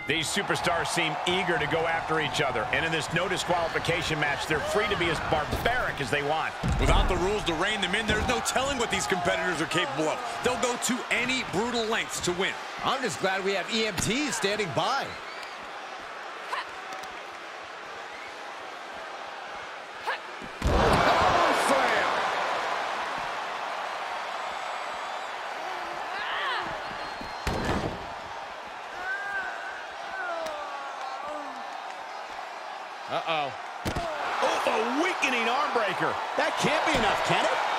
These superstars seem eager to go after each other. And in this no disqualification match, they're free to be as barbaric as they want. Without the rules to rein them in, there's no telling what these competitors are capable of. They'll go to any brutal lengths to win. I'm just glad we have EMTs standing by. Uh-oh. Oh, a weakening arm breaker. That can't be enough, can it?